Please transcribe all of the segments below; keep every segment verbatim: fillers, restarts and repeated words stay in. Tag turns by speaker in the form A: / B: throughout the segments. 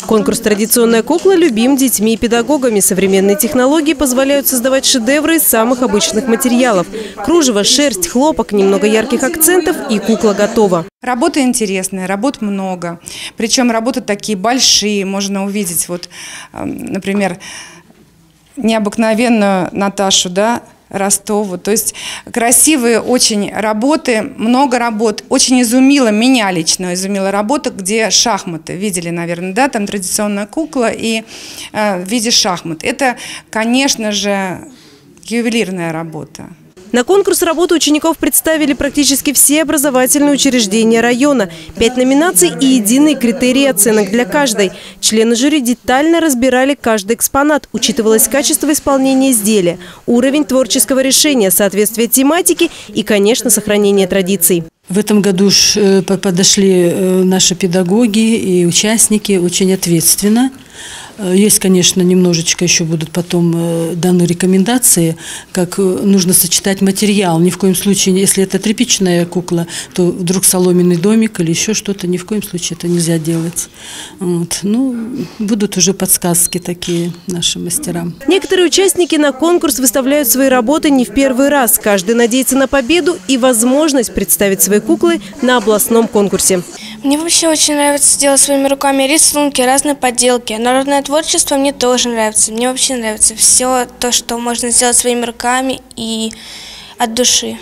A: Конкурс «Традиционная кукла» любим детьми и педагогами. Современные технологии позволяют создавать шедевры из самых обычных материалов. Кружево, шерсть, хлопок, немного ярких акцентов, и кукла готова.
B: Работа интересная, работ много. Причем работы такие большие. Можно увидеть, вот, например, необыкновенную Наташу, да, Ростову. То есть красивые очень работы, много работ. Очень изумила, меня лично изумила работа, где шахматы. Видели, наверное, да, там традиционная кукла и э, в виде шахмат. Это, конечно же, ювелирная работа.
A: На конкурс работы учеников представили практически все образовательные учреждения района. Пять номинаций и единые критерии оценок для каждой. Члены жюри детально разбирали каждый экспонат. Учитывалось качество исполнения изделия, уровень творческого решения, соответствие тематике и, конечно, сохранение традиций.
C: В этом году подошли наши педагоги и участники очень ответственно. Есть, конечно, немножечко еще будут потом даны рекомендации, как нужно сочетать материал. Ни в коем случае, если это тряпичная кукла, то вдруг соломенный домик или еще что-то, ни в коем случае это нельзя делать. Вот. Ну, будут уже подсказки такие нашим мастерам.
A: Некоторые участники на конкурс выставляют свои работы не в первый раз. Каждый надеется на победу и возможность представить свои куклы на областном конкурсе.
D: Мне вообще очень нравится делать своими руками рисунки, разные поделки. Народное творчество мне тоже нравится. Мне вообще нравится все то, что можно сделать своими руками и от души.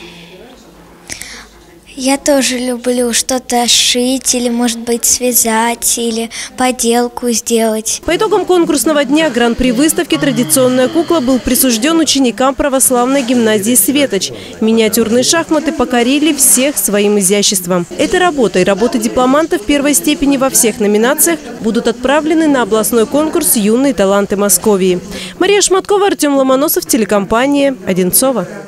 E: Я тоже люблю что-то шить или, может быть, связать или поделку сделать.
A: По итогам конкурсного дня гран-при выставки «Традиционная кукла» был присужден ученикам православной гимназии «Светоч». Миниатюрные шахматы покорили всех своим изяществом. Эта работа и работы дипломантов первой степени во всех номинациях будут отправлены на областной конкурс «Юные таланты Московии». Мария Шматкова, Артем Ломоносов, телекомпания «Одинцово».